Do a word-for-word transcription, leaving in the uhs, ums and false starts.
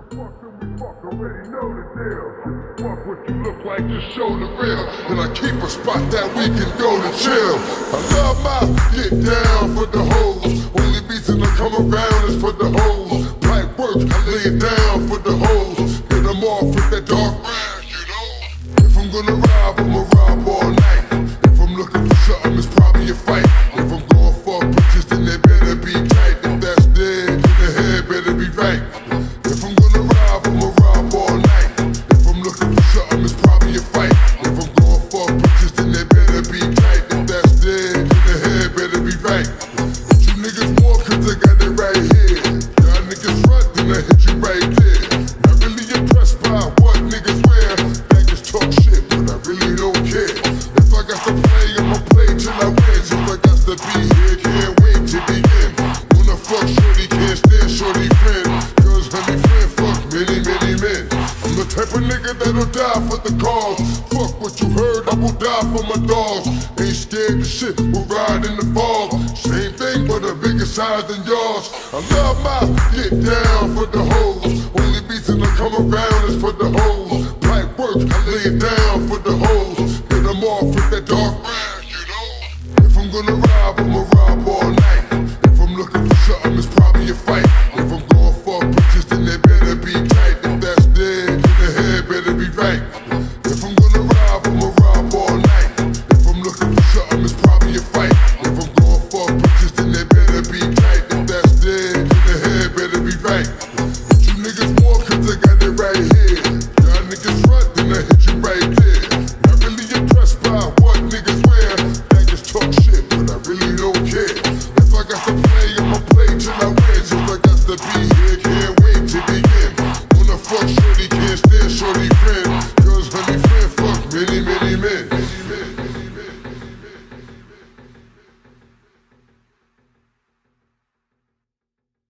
Already know the deal. Fuck what you look like, just show the real. And I keep a spot that we can go to chill. I love my get down for the hoes. Only reason I come around is for the hoes. Pipe work, I lay it down for the hoes. Hit them off with that dark rash, you know. If I'm gonna rob, I'ma rob all night. If I'm looking for something, it's probably a fight. If I'm going for bitches, then they better be tight. If that's dead, then the head better be right. If I'm gonna rob, I'ma rob all night. If I'm looking for something, it's probably a fight. If I'm going for bitches, then they better be tight. If that's dead, then the head better be right. What you niggas want, cause I got it right here. Y'all niggas front, then I hit you right there. Not really impressed by what niggas wear. Niggas talk shit, but I really don't care. If I got to play, I'ma play till I win. If I got to be here, can't wait to begin. Wanna fuck shorty, can't stand shorty friend. Cause honey friend, fuck many, many men. I'm the type of nigga that'll die for the cause. Fuck what you heard, I will die for my dogs. Ain't scared of shit, we'll ride in the fog. Same thing, but a bigger size than yours. I love my get down for the hoes. Only reason I come around is for the hoes. Pipe work, I lay it down for the hoes. Hit them off with that dark rash, you know. If I'm gonna rob, I'ma rob all night. If I'm looking for something, it's probably a fight. If I'm going for bitches, then they better be tight. If that's dead, then the head better be right. If I'm gonna rob, I'ma rob all night. If I'm looking for something, it's probably a fight. If I'm going for bitches, then they better be tight. If that's dead, then the head better be right. What you niggas want, cause I got it right here. Y'all niggas front, then I hit you right there. Not really impressed by what niggas wear. Niggas talk shit, but I really don't care. If I got to play, I'ma play till I win. If I got to be here, can't wait to begin. Wanna fuck shorty, can't stand shorty